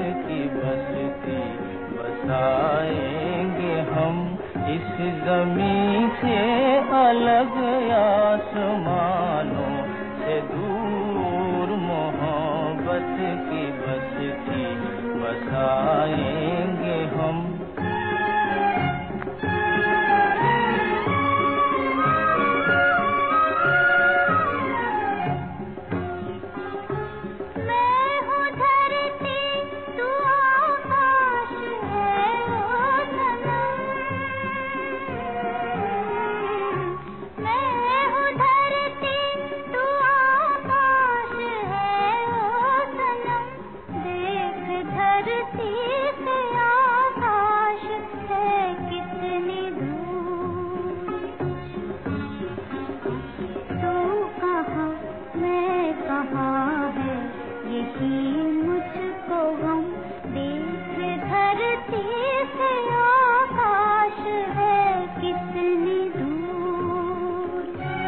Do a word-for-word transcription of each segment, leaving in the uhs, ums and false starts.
की बस्ती बसाएंगे हम, इस ज़मीं से अलग आसमानों से दूर मोहब्बत की बस्ती बसाएंगे हम। मुझको हम देख धरती से आकाश है कितनी दूर।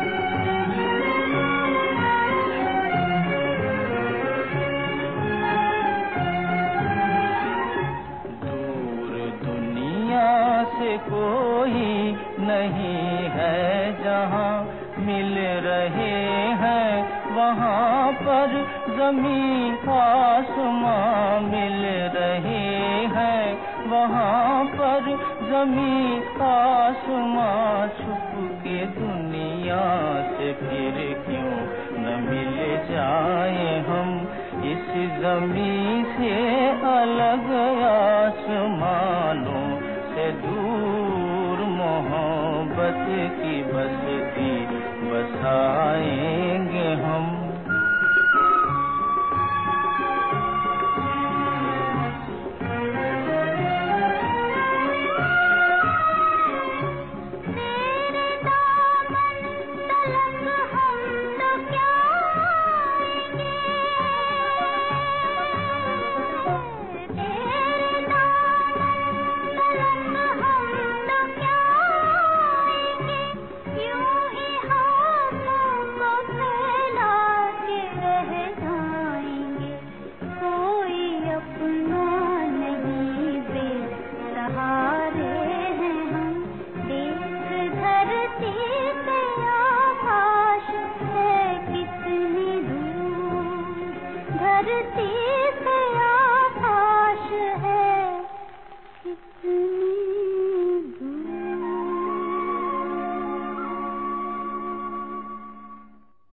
दूर दुनिया से कोई नहीं है जहाँ मिल रहे हैं वहाँ पर ज़मीं आसमां मिल रहे हैं, वहाँ पर ज़मीं आसमां छुप के दुनिया से फिर क्यों न मिल जाए हम, इस ज़मीं से अलग